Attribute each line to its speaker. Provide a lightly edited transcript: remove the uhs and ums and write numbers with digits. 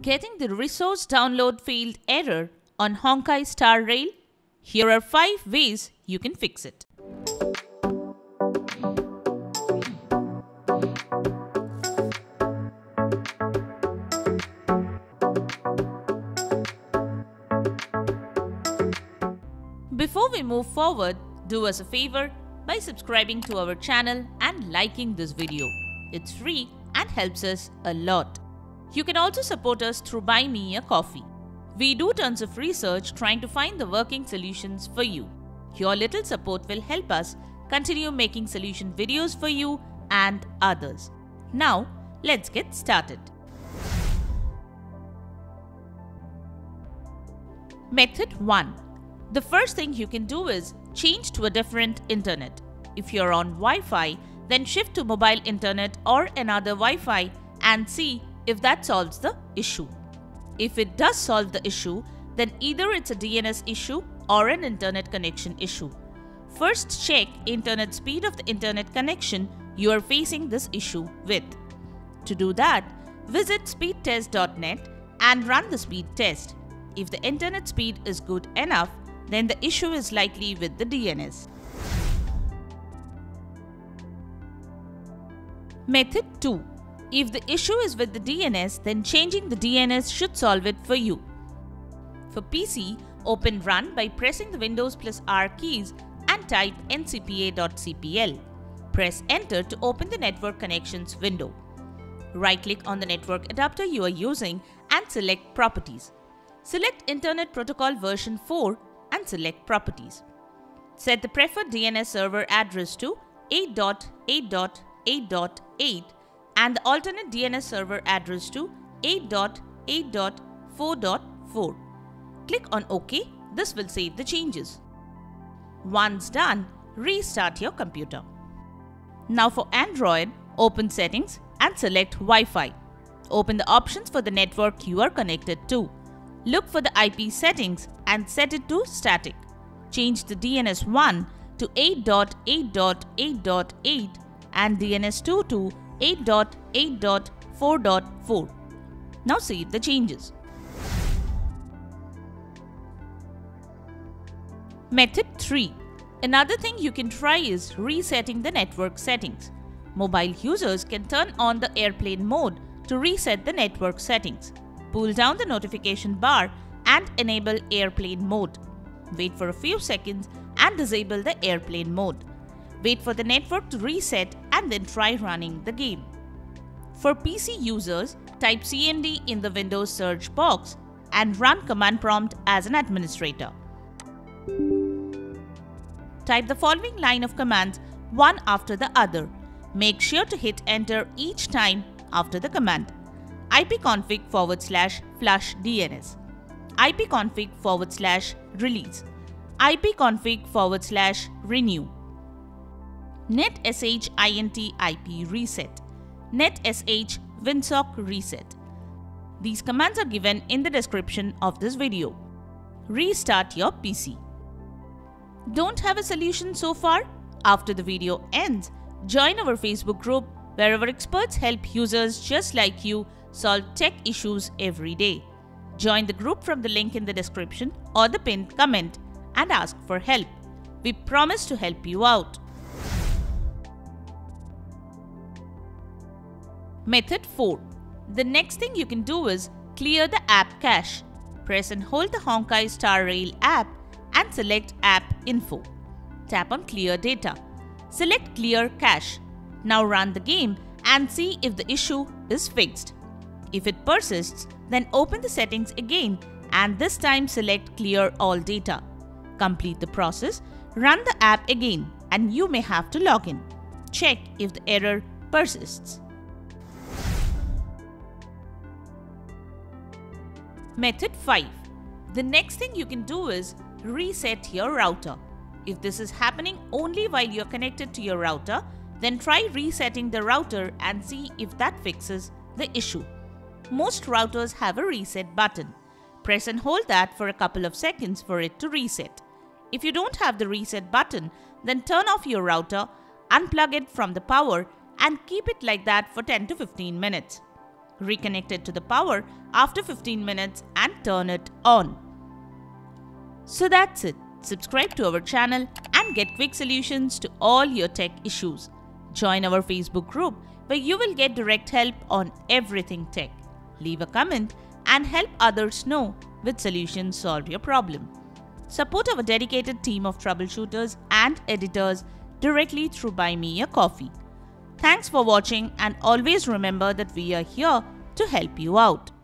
Speaker 1: Getting the resource download failed error on Honkai Star Rail? Here are 5 ways you can fix it. Before we move forward, do us a favor by subscribing to our channel and liking this video. It's free and helps us a lot. You can also support us through Buy Me a Coffee. We do tons of research trying to find the working solutions for you. Your little support will help us continue making solution videos for you and others. Now, let's get started. Method 1. The first thing you can do is change to a different internet. If you're on Wi-Fi, then shift to mobile internet or another Wi-Fi and see if that solves the issue. If it does solve the issue, then either it's a DNS issue or an internet connection issue. First, check internet speed of the internet connection you are facing this issue with. To do that, visit speedtest.net and run the speed test. If the internet speed is good enough, then the issue is likely with the DNS. Method 2. If the issue is with the DNS, then changing the DNS should solve it for you. For PC, open Run by pressing the Windows + R keys and type ncpa.cpl. Press Enter to open the Network Connections window. Right-click on the network adapter you are using and select Properties. Select Internet Protocol version 4 and select Properties. Set the preferred DNS server address to 8.8.8.8 and the alternate DNS server address to 8.8.4.4. Click on OK. This will save the changes. Once done, restart your computer. Now for Android, open Settings and select Wi-Fi. Open the options for the network you are connected to. Look for the IP settings and set it to static. Change the DNS1 to 8.8.8.8 and DNS2 to 8.8.4.4. Now save the changes. Method 3. Another thing you can try is resetting the network settings. Mobile users can turn on the airplane mode to reset the network settings. Pull down the notification bar and enable airplane mode. Wait for a few seconds and disable the airplane mode. Wait for the network to reset and then try running the game. For PC users, type cmd in the Windows search box and run command prompt as an administrator. Type the following line of commands one after the other. Make sure to hit enter each time after the command. ipconfig/flushdns, ipconfig/release, ipconfig/renew, netsh int ip reset, netsh winsock reset. These commands are given in the description of this video. Restart your PC. Don't have a solution so far? After the video ends, join our Facebook group where our experts help users just like you solve tech issues every day. Join the group from the link in the description or the pinned comment and ask for help. We promise to help you out. Method 4. The next thing you can do is clear the app cache. Press and hold the Honkai Star Rail app and select App Info. Tap on Clear Data. Select Clear Cache. Now run the game and see if the issue is fixed. If it persists, then open the settings again and this time select Clear All Data. Complete the process, run the app again and you may have to log in. Check if the error persists. Method 5. The next thing you can do is reset your router. If this is happening only while you're connected to your router, then try resetting the router and see if that fixes the issue. Most routers have a reset button. Press and hold that for a couple of seconds for it to reset. If you don't have the reset button, then turn off your router, unplug it from the power and keep it like that for 10 to 15 minutes. reconnect it to the power after 15 minutes and turn it on. So that's it. Subscribe to our channel and get quick solutions to all your tech issues. Join our Facebook group where you will get direct help on everything tech. Leave a comment and help others know which solutions solve your problem. Support our dedicated team of troubleshooters and editors directly through Buy Me a Coffee. Thanks for watching, and always remember that we are here to help you out.